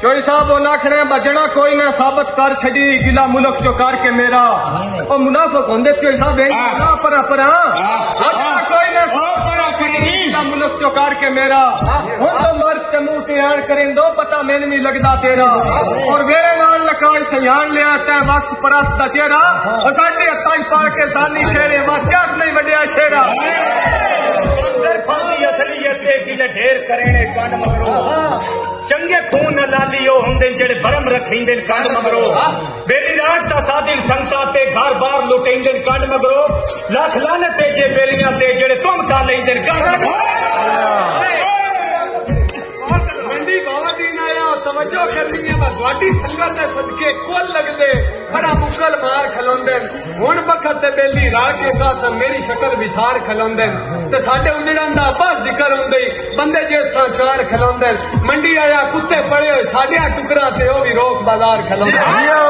चोई साहब वो नाखने बजना कोई ना साबित कर छड़ी गिला मुल्क चो कर के मेरा ओ मुनाफिक होंदे चोई साहब ना परा परा कोई ना गिला मुल्क चो कर के मेरा हुन तो मर्द के मुंह ते आन करें दो पता मैंने भी लगदा तेरा और मेरे नाल लकाई सयान लिया तै वक्त परस्त दा चेहरा और साडे हत्थां पा के सानी तेरे वास्ते नहीं वड्या शेरा असलियत की ढेर करेने कंड मगरो चंगे खून लाली होंदे जेड़े भरम रखेंदे कंड मगरो बेली रात दा सादिल संसा ते घर बार लुटेंदे कंड मगरो लख लानत जे बेलियां ते जेड़े तुम का लेंदे कंड मगरो मंडी बाबा दीन आया तवज्जो करनी है बड़ी संगत है सदके कुल लगदे बड़ा मुकल मार खलोंदे हुन वक्त ते बेली रात के कासम मेरी शक्ल विसार खलोंदे ते साडे उन्नड़ां दा बस जिक्र हुंदे बंदे जिस तां चार खलोंदे मंडी आया कुत्ते पड़े साडे टुकड़ा ते ओ भी रोक बाजार खलोंदे